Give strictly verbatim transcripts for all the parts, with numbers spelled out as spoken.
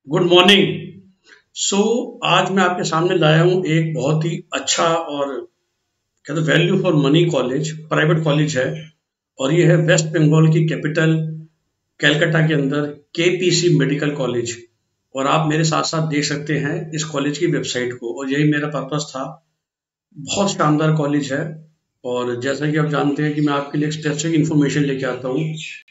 Good morning. सो आज मैं आपके सामने लाया हूँ एक बहुत ही अच्छा और कहते हैं value for money college, private college है। और ये है वेस्ट बंगाल की कैपिटल कैलकाटा के अंदर केपीसी मेडिकल कॉलेज। और आप मेरे साथ साथ देख सकते हैं इस कॉलेज की वेबसाइट को, और यही मेरा पर्पस था। बहुत शानदार कॉलेज है। और जैसा कि आप जानते हैं कि मैं आपके लिए एक स्पेसिफिक इन्फॉर्मेशन लेके आता हूँ।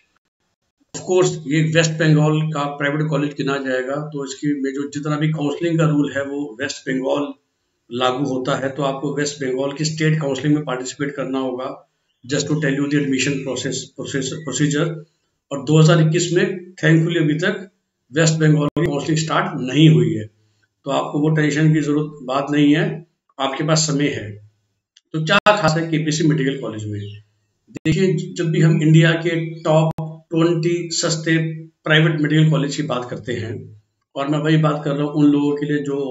ऑफ कोर्स ये वेस्ट बंगाल का प्राइवेट कॉलेज गिना जाएगा, तो इसकी में जो जितना भी काउंसलिंग का रूल है वो वेस्ट बंगाल लागू होता है। तो आपको वेस्ट बंगाल की स्टेट काउंसलिंग में पार्टिसिपेट करना होगा। Just to tell you the admission process procedure. और दो हज़ार इक्कीस में थैंकफुली अभी तक वेस्ट बंगाल की काउंसलिंग स्टार्ट नहीं हुई है, तो आपको वो टेंशन की जरूरत बात नहीं है, आपके पास समय है। तो क्या खास है केपीसी मेडिकल कॉलेज में? देखिए, जब भी हम इंडिया के टॉप ट्वेंटी सस्ते प्राइवेट मेडिकल कॉलेज की बात करते हैं, और मैं वही बात कर रहा हूँ उन लोगों के लिए जो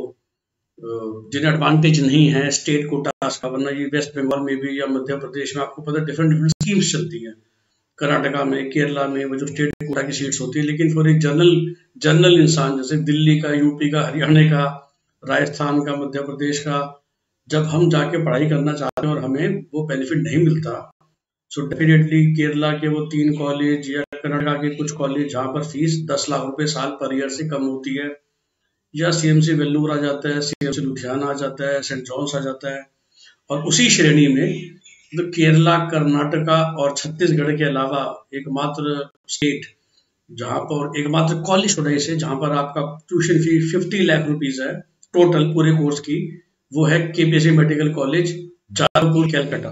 जिन्हें एडवांटेज नहीं है स्टेट कोटास का, वरना ये वेस्ट बंगाल में भी या मध्य प्रदेश में आपको पता है डिफरेंट डिफरेंट स्कीम्स चलती हैं। कर्नाटका में, केरला में वो जो स्टेट कोटा की सीट्स होती है, लेकिन फॉर एक जनरल जनरल इंसान जैसे दिल्ली का, यूपी का, हरियाणा का, राजस्थान का, मध्य प्रदेश का, जब हम जाके पढ़ाई करना चाहते हैं और हमें वो बेनिफिट नहीं मिलता, सो डेफिनेटली केरला के वो तीन कॉलेज या कर्नाटका के कुछ कॉलेज जहाँ पर फीस दस लाख रुपए साल पर ईयर से कम होती है, या सीएमसी वेल्लूर आ जाता है, सीएमसी लुधियाना आ जाता है, सेंट जॉन्स आ जाता है। और उसी श्रेणी में तो केरला, कर्नाटका और छत्तीसगढ़ के अलावा एकमात्र स्टेट जहाँ पर एकमात्र कॉलेज हो रही है जहाँ पर आपका tuition fee fifty lakh rupees है टोटल पूरे कोर्स की, वो है KPC medical college, Jadavpur, Calcutta.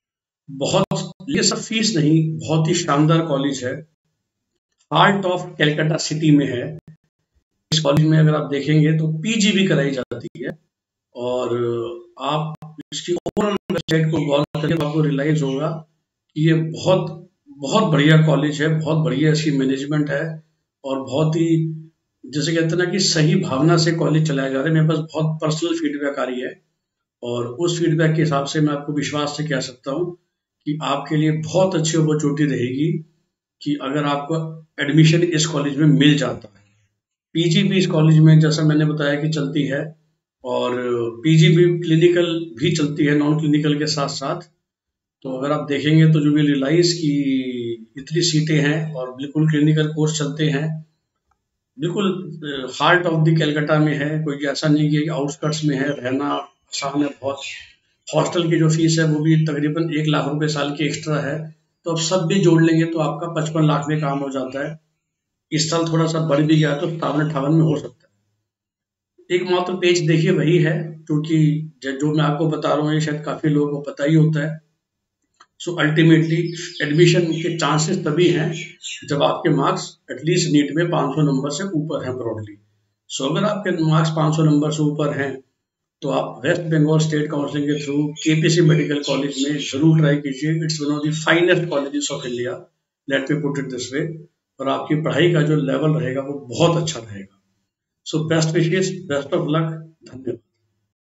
बहुत ये सब फीस नहीं, बहुत ही शानदार कॉलेज है, हार्ट ऑफ कैलकाटा सिटी में है। इस कॉलेज में अगर आप देखेंगे तो पीजी भी कराई जाती है। और आप इसकी ओवरऑल वेबसाइट को गौर करके तो आपको रियलाइज होगा कि ये बहुत बहुत बढ़िया कॉलेज है, बहुत बढ़िया इसकी मैनेजमेंट है, और बहुत ही जैसे कहते हैं ना कि सही भावना से कॉलेज चलाया जा रहा है। मेरे पास बहुत पर्सनल फीडबैक आ रही है, और उस फीडबैक के हिसाब से मैं आपको विश्वास से कह सकता हूँ कि आपके लिए बहुत अच्छी अपॉर्चुनिटी रहेगी कि अगर आपको एडमिशन इस कॉलेज में मिल जाता है। पीजी भी इस कॉलेज में जैसा मैंने बताया कि चलती है, और पीजी भी क्लिनिकल भी चलती है नॉन क्लिनिकल के साथ साथ। तो अगर आप देखेंगे तो जो भी रियलाइज की इतनी सीटें हैं और बिल्कुल क्लिनिकल कोर्स चलते हैं, बिल्कुल हार्ट ऑफ द कैलकाटा में है, कोई ऐसा नहीं कि आउटस्कर्ट्स में है, रहना आसान है बहुत। हॉस्टल की जो फीस है वो भी तकरीबन एक लाख रुपए साल की एक्स्ट्रा है। तो अब सब भी जोड़ लेंगे तो आपका पचपन लाख में काम हो जाता है। इस साल थोड़ा सा बढ़ भी गया तो सतावन अट्ठावन में हो सकता है। एक मात्र पेज देखिए वही है, क्योंकि जो मैं आपको बता रहा हूँ ये शायद काफी लोगों को पता ही होता है। सो अल्टीमेटली एडमिशन के चांसेस तभी हैं जब आपके मार्क्स एटलीस्ट नीट में पाँच सौ नंबर से ऊपर हैं ब्रॉडली। सो अगर आपके मार्क्स पाँच सौ नंबर से ऊपर हैं तो आप वेस्ट बंगाल स्टेट काउंसिलिंग के थ्रू केपीसी मेडिकल कॉलेज में जरूर ट्राई कीजिए। It's one of the finest colleges of India, let me put it this way. और आपकी पढ़ाई का जो लेवल रहेगा वो बहुत अच्छा रहेगा। So best wishes, best of luck, धन्यवाद।